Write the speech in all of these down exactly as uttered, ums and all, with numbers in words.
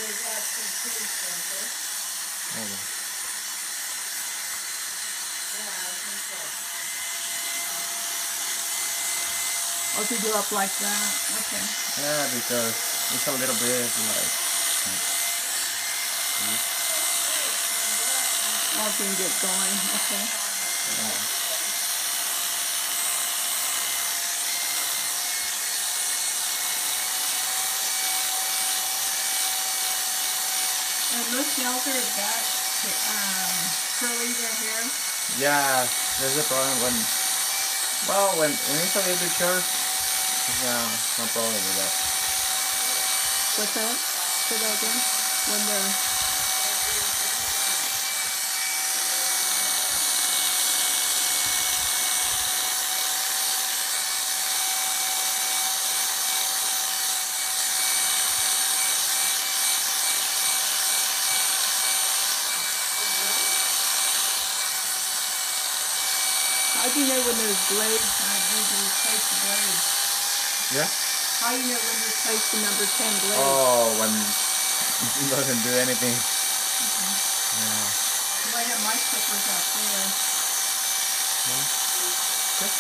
Okay. Oh, to do up like that. Okay. Yeah, because it's a little bit like. Oh, can get going. Okay. Yeah. And Miss Nelder is back to um, curly their hair. Yeah, there's a problem when. Well, when, when it's a little bit short, yeah, no problem with that. What's that? Say that again. When they're. How do you know when there's blades? How do you replace the blades? Yeah? How do you know when you replace the number ten blade? Oh, when it doesn't do anything. Okay. Yeah. Well, I have my clippers out there. Yeah. Good.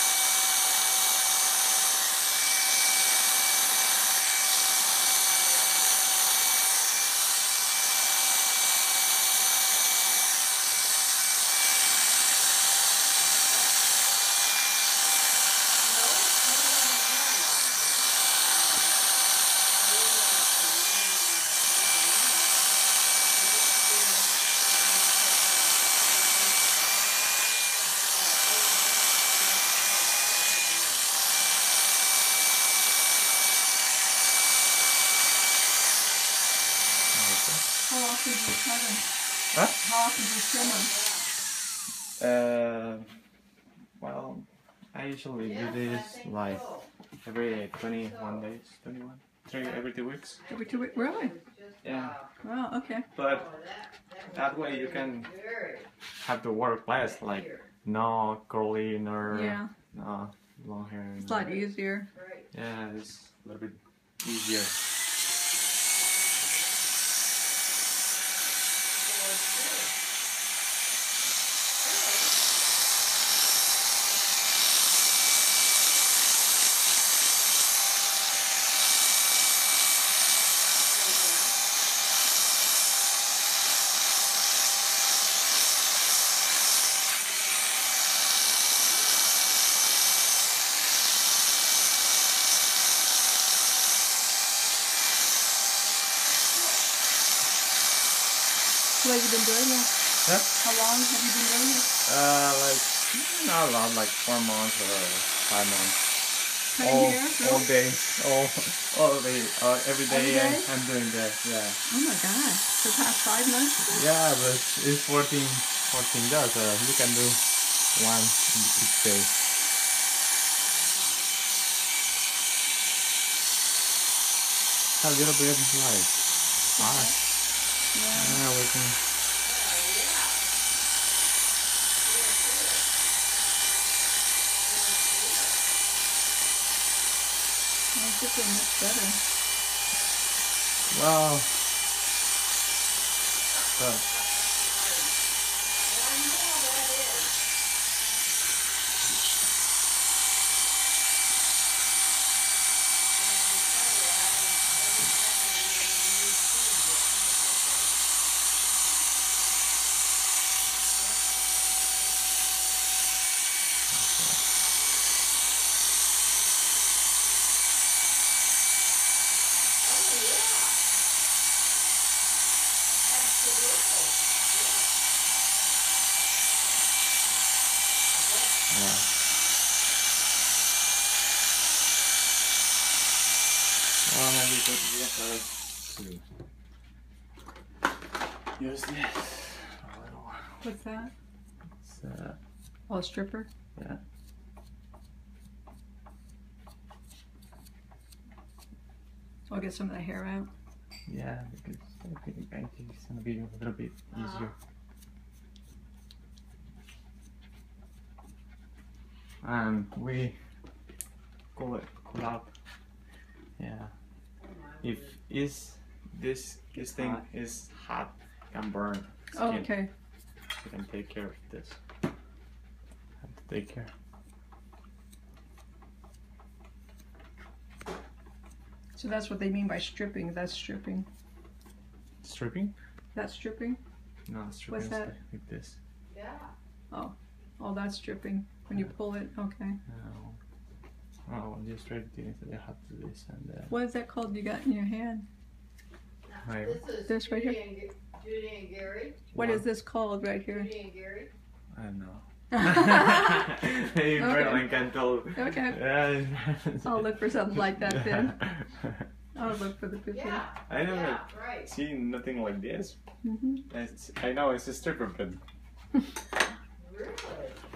How often do you cut them? Huh? How often do you trim them? Uh, well, I usually do this like every twenty-one days, twenty-one, three every two weeks. Every two weeks? Really? Yeah. Wow, okay. But that way you can have to work less, like no curly nor Yeah. no long hair. It's a lot easier. Yeah, it's a little bit easier. How long have you been doing this? Huh? How long have you been doing this? Uh, like not a lot, like four months or five months. Cutting all, hair? all Really? day, all, all day, uh, every day, Every day? I'm, I'm doing that. Yeah. Oh my gosh. For the past five months? Yeah, but it's fourteen, fourteen days. Uh, you can do one each day. A little bit like hot. Yeah. Yeah, we can. Well, it's just getting much better. Wow. But yeah. Well, maybe go to the other to use this a little. What's that? It's, uh, Oh, a stripper? yeah. I'll get some of the hair out. Yeah, because I think I think it's gonna be a little bit easier. And we cool it cool out. Yeah. If it's this this thing hot. is hot, can burn Oh, skin. okay. You can take care of this. Have to take care. So that's what they mean by stripping. That's stripping. Stripping? That's stripping? No, stripping What's is that? like, like this. Oh, that's stripping. When you pull it, okay. Oh, oh just right there. You have to do this and then. What is that called you got in your hand? Right. This is This right Judy and, G- Judy and Gary. What is this called right here? Judy and Gary. I don't know. Hey, Okay. Berlin can tell. Okay. Yeah. I'll look for something like that then. I'll look for the picture. Yeah, I never yeah, right. seen nothing like this. Mm-hmm. It's, I know it's a stripper, but Really?